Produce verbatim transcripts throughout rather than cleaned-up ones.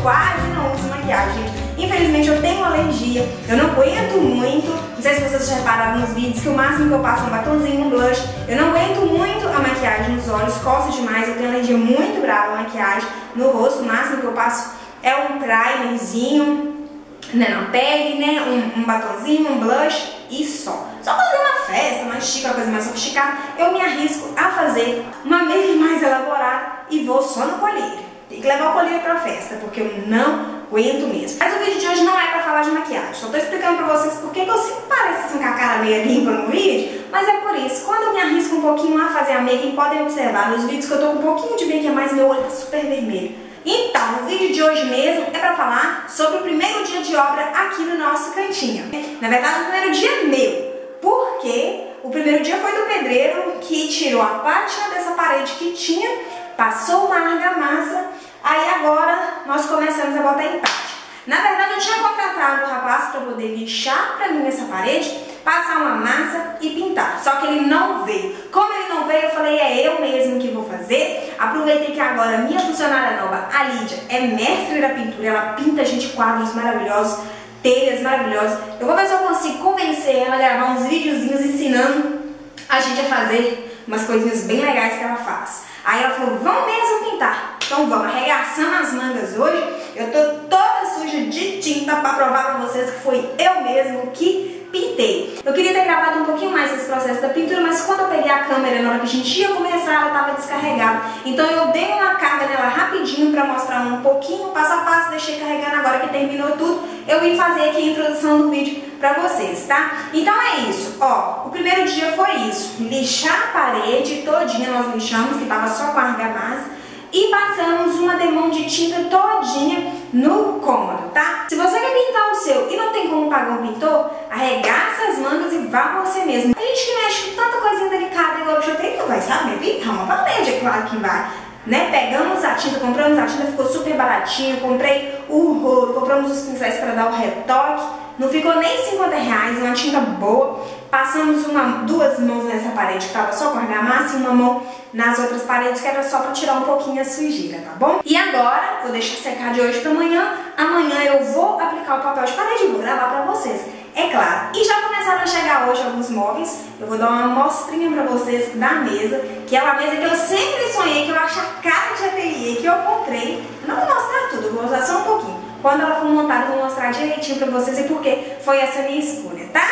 quase não uso maquiagem, gente. Infelizmente eu tenho alergia, eu não aguento muito, não sei se vocês já repararam nos vídeos que o máximo que eu passo é um batonzinho, um blush, eu não aguento muito a maquiagem nos olhos, coço demais, eu tenho alergia muito brava à maquiagem no rosto, o máximo que eu passo é um primerzinho, né, na pele, né, um, um batonzinho, um blush e só. Só quando tem uma festa, mais chique, uma coisa mais sofisticada, eu me arrisco a fazer uma make mais elaborada e vou só no colírio. Tem que levar o colírio pra festa, porque eu não aguento mesmo. Mas o vídeo de hoje não é pra falar de maquiagem, só tô explicando pra vocês porque que eu sempre pareço assim com a cara meio limpa no vídeo, mas é por isso. Quando eu me arrisco um pouquinho a fazer a make, podem observar nos vídeos que eu tô com um pouquinho de make a mais, meu olho tá super vermelho. Então, o vídeo de hoje mesmo é pra falar sobre o primeiro dia de obra aqui no nosso cantinho. Na verdade, o primeiro dia é meu, porque o primeiro dia foi do pedreiro que tirou a pátina dessa parede que tinha, passou uma argamassa, aí agora nós começamos a botar em prática. Na verdade, eu tinha contratado o rapaz para poder lixar pra mim essa parede, passar uma massa e pintar. Só que ele não veio. Como ele não veio, eu falei, é eu mesmo que vou fazer. Aproveitei que agora a minha funcionária nova, a Lídia, é mestre da pintura. Ela pinta, gente, quadros maravilhosos, telhas maravilhosas. Eu vou ver se eu consigo convencer ela a gravar uns videozinhos ensinando a gente a fazer umas coisinhas bem legais que ela faz. Aí ela falou, vamos mesmo pintar. Então vamos, arregaçando as mangas hoje. Eu tô toda suja de tinta pra provar pra vocês que foi eu mesmo que pintei. Eu queria ter gravado um pouquinho mais esse processo da pintura, mas quando eu peguei a câmera na hora que a gente ia começar, ela tava descarregada. Então eu dei uma carga nela rapidinho pra mostrar um pouquinho, passo a passo, deixei carregando. Agora que terminou tudo, eu vim fazer aqui a introdução do vídeo pra vocês, tá? Então é isso, ó, o primeiro dia foi isso, lixar a parede todinha, nós lixamos, que tava só com a argamassa, e passamos uma demão de tinta todinha no cômodo, tá? Se você quer pintar o seu e não tem como pagar um pintor, arregaça as mangas e vá você mesmo. A gente que mexe com tanta coisinha delicada igual eu já tenho, não vai saber pintar uma parede, é claro que vai. Né? Pegamos a tinta, compramos a tinta, ficou super baratinho, comprei o rolo, compramos os pincéis para dar o retoque, não ficou nem cinquenta reais, uma tinta boa. Passamos uma, duas mãos nessa parede que tava só com argamassa e uma mão nas outras paredes que era só para tirar um pouquinho a sujeira, tá bom? E agora, vou deixar secar de hoje para amanhã, amanhã eu vou aplicar o papel de parede e vou gravar para vocês, é claro. E já começaram a chegar hoje alguns móveis, eu vou dar uma mostrinha para vocês da mesa, que é uma mesa que eu sempre sonhei, que eu acho a cara de ateliê, que eu comprei. Eu não vou mostrar tudo, eu vou usar só um pouquinho. Quando ela for montada, eu vou mostrar direitinho para vocês e por que foi essa minha escolha, tá?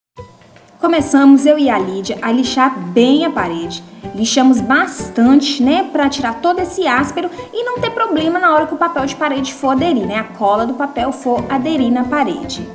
Começamos, eu e a Lídia, a lixar bem a parede. Lixamos bastante, né, para tirar todo esse áspero e não ter problema na hora que o papel de parede for aderir, né, a cola do papel for aderir na parede.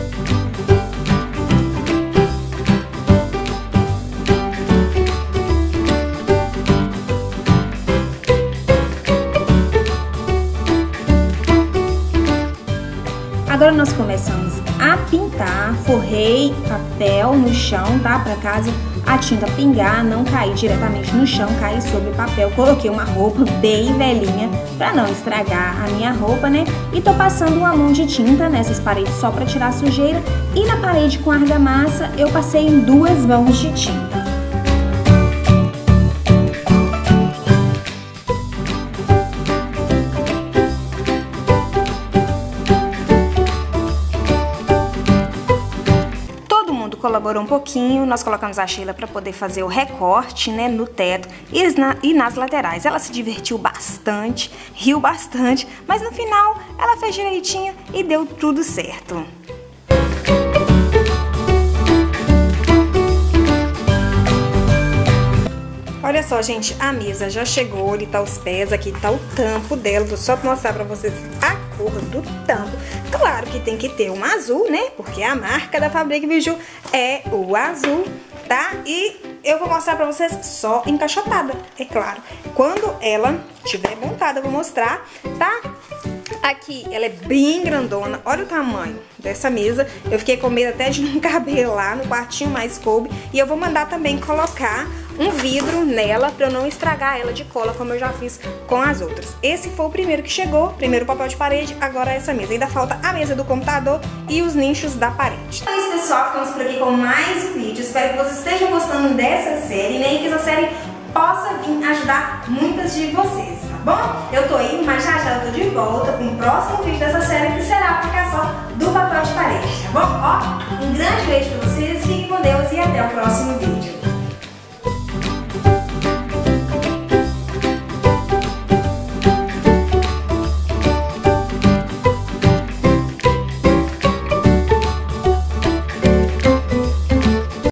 Agora nós começamos a pintar, forrei papel no chão, tá? Pra caso a tinta pingar, não cair diretamente no chão, cair sobre o papel. Coloquei uma roupa bem velhinha pra não estragar a minha roupa, né? E tô passando uma mão de tinta nessas paredes só pra tirar a sujeira. E na parede com argamassa eu passei em duas mãos de tinta. Colaborou um pouquinho, nós colocamos a Sheila para poder fazer o recorte, né, no teto e, na, e nas laterais. Ela se divertiu bastante, riu bastante, mas no final ela fez direitinho e deu tudo certo. Olha só, gente, a mesa já chegou, ali tá os pés, aqui tá o tampo dela, vou só mostrar pra vocês a cor do tampo. Claro que tem que ter um azul, né, porque a marca da Fabrique Biju é o azul, tá? E eu vou mostrar pra vocês só encaixotada, é claro. Quando ela estiver montada, eu vou mostrar, tá? Aqui, ela é bem grandona, olha o tamanho dessa mesa. Eu fiquei com medo até de não caber lá no quartinho, mais coube. E eu vou mandar também colocar um vidro nela pra eu não estragar ela de cola, como eu já fiz com as outras. Esse foi o primeiro que chegou, primeiro papel de parede, agora essa mesa. Ainda falta a mesa do computador e os nichos da parede. Então é isso, pessoal, ficamos por aqui com mais um vídeo. Espero que vocês estejam gostando dessa série, né? E que essa série possa vir ajudar muitas de vocês, tá bom? Eu tô indo, mas já já eu tô de volta com o próximo vídeo dessa série, que será a aplicação do papel de parede, tá bom? Ó, um grande beijo pra vocês, fiquem com Deus e até o próximo vídeo.